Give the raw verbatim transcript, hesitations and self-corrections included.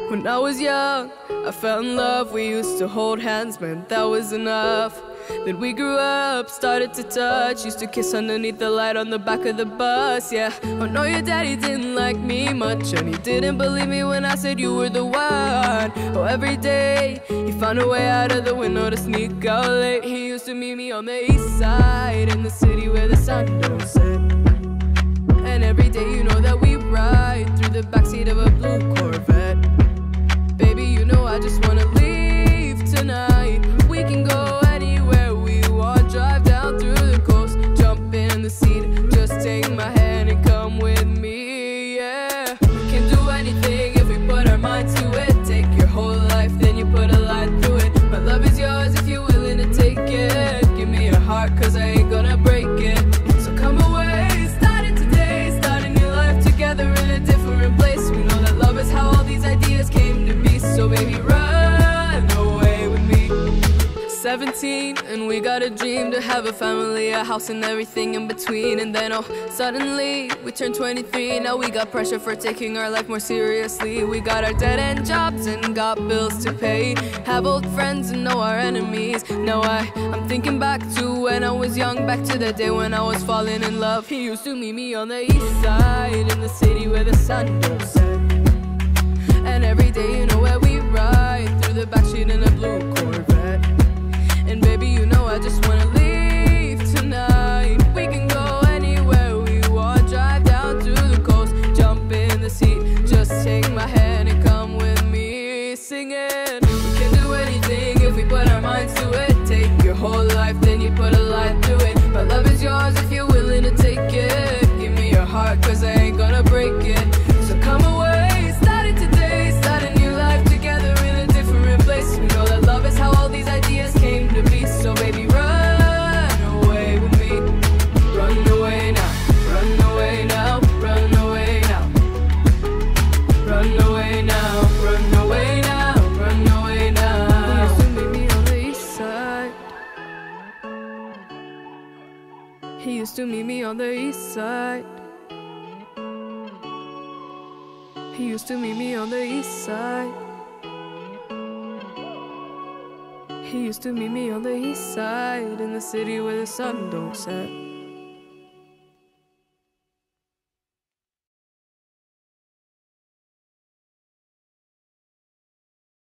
When I was young, I fell in love. We used to hold hands, man, that was enough. Then we grew up, started to touch. Used to kiss underneath the light on the back of the bus, yeah. Oh no, your daddy didn't like me much, and he didn't believe me when I said you were the one. Oh, every day, he found a way out of the window to sneak out late. He used to meet me on the east side, in the city where the sun don't set. And every day you know that we ride through the backseat of a blue Corvette. Baby, you know I just wanna leave tonight. We can go anywhere we want, drive down through the coast, jump in the seat, just take my hand and come with me, yeah. We can do anything if we put our minds to it. Take your whole life, then you put a light through it. My love is yours if you're willing to take it. Give me your heart, cause I ain't gonna break it. So come away, start it today, start a new life together in a different place. We know that love is how all these ideas came to be. So baby, run away with me. Seventeen, and we got a dream to have a family, a house and everything in between. And then oh, suddenly we turned twenty-three. Now we got pressure for taking our life more seriously. We got our dead-end jobs and got bills to pay, have old friends and know our enemies. Now I, I'm thinking back to when I was young, back to the day when I was falling in love. He used to meet me on the east side, in the city where the sun don't set. And every day you know where we ride, through the backstreet in a blue Corvette. And baby, you know I just wanna leave tonight. We can go anywhere we want, drive down to the coast, jump in the seat, just take my hand and come with me, singing. We can do anything if we put our minds to it. Take your whole life, then you put a light through it. My love is yours if you're willing to take it. Give me your heart, cause I ain't gonna break it. So come away, start it today, start a new life together in a different place. We know that love is how all these ideas came to be. So baby, run away with me. Run away now, run away now, run away now. Run away now, run away now, run away now. He used to meet me on the east side. He used to meet me on the east side. He used to meet me on the east side. He used to meet me on the east side, in the city where the sun don't set.